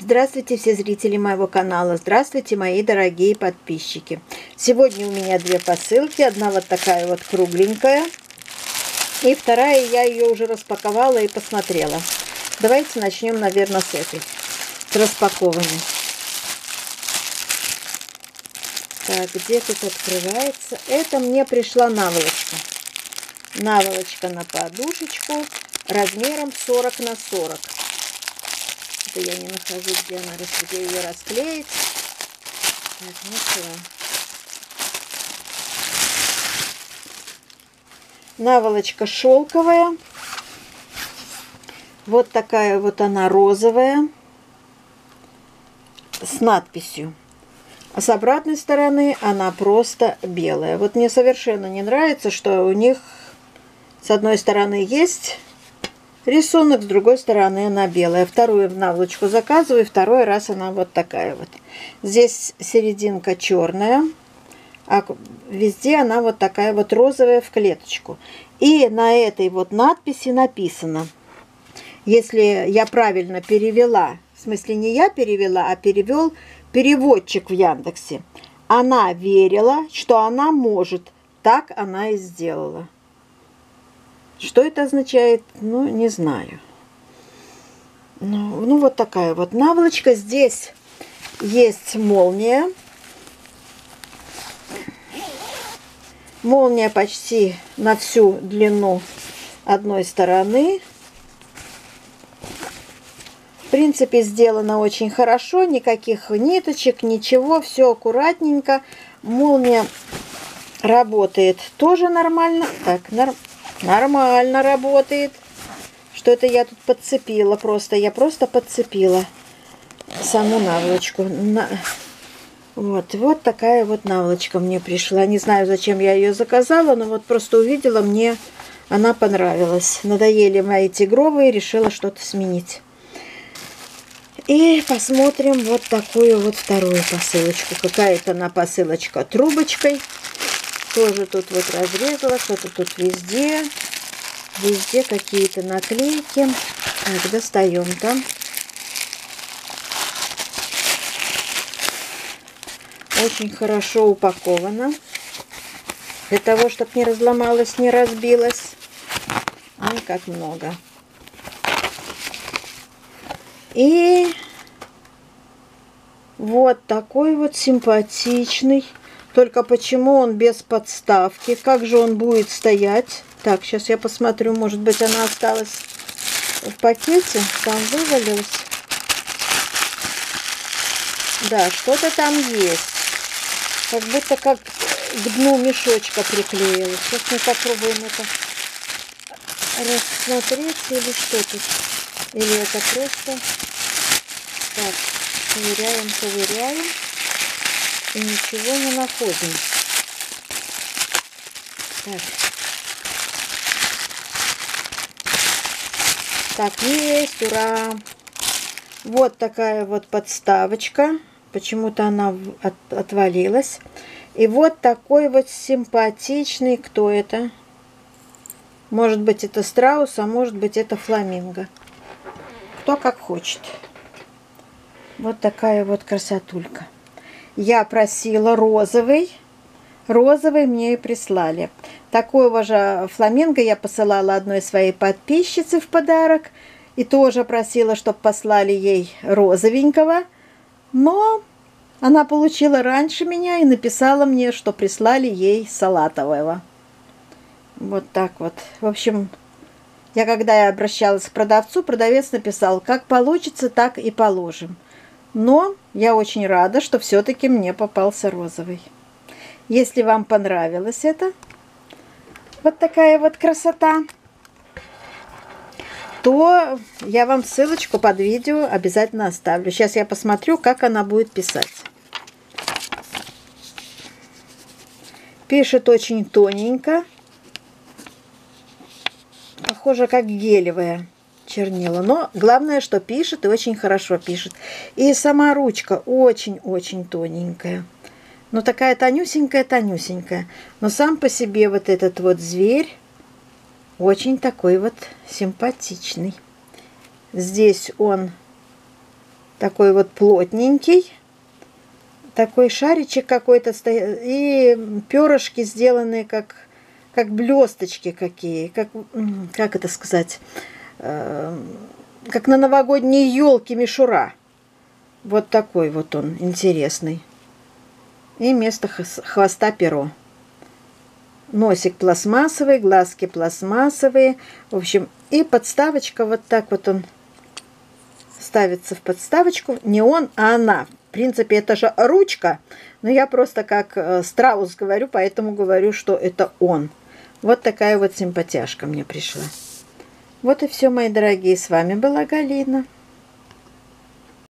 Здравствуйте, все зрители моего канала. Здравствуйте, мои дорогие подписчики. Сегодня у меня две посылки. Одна вот такая вот кругленькая. И вторая, я ее уже распаковала и посмотрела. Давайте начнем, наверное, с этой. С распакованной. Так, где тут открывается? Это мне пришла наволочка. Наволочка на подушечку размером 40 на 40. Это я не нахожу, где она, где ее расклеить. Так, нашла. Наволочка шелковая. Вот такая вот она розовая. С надписью. А с обратной стороны она просто белая. Вот мне совершенно не нравится, что у них с одной стороны есть рисунок, с другой стороны она белая. Вторую наволочку заказываю, второй раз она вот такая вот. Здесь серединка черная, а везде она вот такая вот розовая в клеточку. И на этой вот надписи написано, если я правильно перевела, в смысле не я перевела, а перевел переводчик в Яндексе. Она верила, что она может. Так она и сделала. Что это означает? Ну, не знаю. Ну, вот такая вот наволочка. Здесь есть молния. Молния почти на всю длину одной стороны. В принципе, сделано очень хорошо. Никаких ниточек, ничего. Все аккуратненько. Молния работает тоже нормально. Так, нормально работает. Что-то я тут подцепила просто. Я просто подцепила саму наволочку. Вот такая вот наволочка мне пришла. Не знаю, зачем я ее заказала, но вот просто увидела, мне она понравилась. Надоели мои тигровые, решила что-то сменить. И посмотрим вот такую вот вторую посылочку. Какая-то она посылочка трубочкой. Тоже тут вот разрезала, что-то тут везде. Везде какие-то наклейки. Так, достаем там. Очень хорошо упаковано. Для того, чтобы не разломалась, не разбилась. Ой, как много. И вот такой вот симпатичный. Только почему он без подставки? Как же он будет стоять? Так, сейчас я посмотрю. Может быть, она осталась в пакете. Там вывалилась. Да, что-то там есть. Как будто как к дну мешочка приклеилось. Сейчас мы попробуем это рассмотреть. Или что тут? Или это просто... Так, ковыряем. И ничего не находим. Так, есть, ура! Вот такая вот подставочка. Почему-то она отвалилась. И вот такой вот симпатичный, кто это? Может быть, это страус, а может быть, это фламинго. Кто как хочет. Вот такая вот красотулька. Я просила розовый. Розовый мне и прислали. Такого же фламинго я посылала одной своей подписчице в подарок. И тоже просила, чтобы послали ей розовенького. Но она получила раньше меня и написала мне, что прислали ей салатового. Вот так вот. В общем, когда я обращалась к продавцу, продавец написал, как получится, так и положим. Но я очень рада, что все-таки мне попался розовый. Если вам понравилось это, вот такая вот красота, то я вам ссылочку под видео обязательно оставлю. Сейчас я посмотрю, как она будет писать. Пишет очень тоненько. Похоже, как гелевая чернила. Но главное, что пишет и очень хорошо пишет. И сама ручка очень-очень тоненькая. Но такая тонюсенькая. Но сам по себе вот этот вот зверь очень такой вот симпатичный. Здесь он Такой вот плотненький. Такой шаричек какой-то стоит. И перышки сделанные как блесточки какие. Как это сказать? Как на новогодней елке мишура. Вот такой вот он интересный. И вместо хвоста перо. Носик пластмассовый, глазки пластмассовые. В общем, и подставочка вот так вот он ставится в подставочку. Не он, а она. В принципе, это же ручка. Но я просто как страус говорю, поэтому говорю, что это он. Вот такая вот симпатяшка мне пришла. Вот и все, мои дорогие. С вами была Галина.